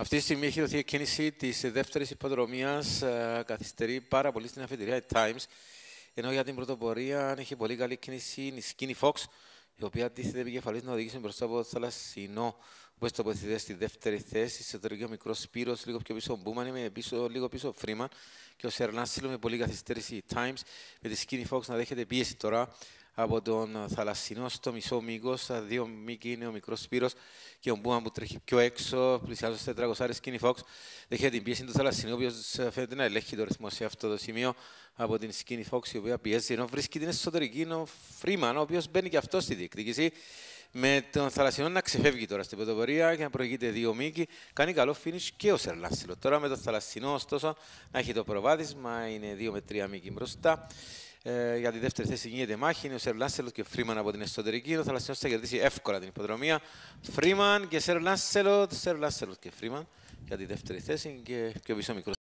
Αυτή τη στιγμή έχει δοθεί η κίνηση τη δεύτερη υποδρομία. Καθυστερεί πάρα πολύ στην αφετηρία η Times. Ενώ για την πρωτοπορία έχει πολύ καλή κίνηση η Skinny Fox, η οποία αντίθεται επικεφαλής να οδηγήσει μπροστά από το Θαλασσινό, που τοποθετείται στη δεύτερη θέση. Σε το ο μικρό Σπύρος, λίγο πιο πίσω ο Μπούμαν, λίγο πίσω ο Φρήμαν. Και ο Σερλάνσιλο με πολύ καθυστέρηση η Times. Με τη Skinny Fox να δέχεται πίεση τώρα από τον Θαλασσινό στο μισό μήκος. Στα δύο μήκη είναι ο μικρός Σπύρος και ο Μπούμαν που τρέχει πιο έξω, πλησιάζει στο 400. Skinny Fox δέχεται την πίεση του Θαλασσινού, ο οποίος φαίνεται να ελέγχει το ρυθμό σε αυτό το σημείο από την Skinny Fox, η οποία πιέζει, ενώ βρίσκει την εσωτερική ο Φρήμαν, ο οποίος μπαίνει και αυτό στη διεκδίκηση. Με τον Θαλασσινό να ξεφεύγει τώρα στην πρωτοπορία και να προηγείται δύο μήκη. Κάνει καλό finish και ο Σερλάνσιλο. Τώρα με τον Θαλασσινό, ωστόσο, να έχει το προβάδισμα, είναι 2 με 3 μήκη μπροστά. Για τη δεύτερη θέση γίνεται μάχη. Είναι ο Σερλάνσιλο και ο Φρήμαν από την εσωτερική. Ο Θαλασσινός θα κερδίσει εύκολα την υποδρομία. Φρήμαν και Σερλάνσιλο και Φρήμαν για τη δεύτερη θέση και πιο πίσω μικρό.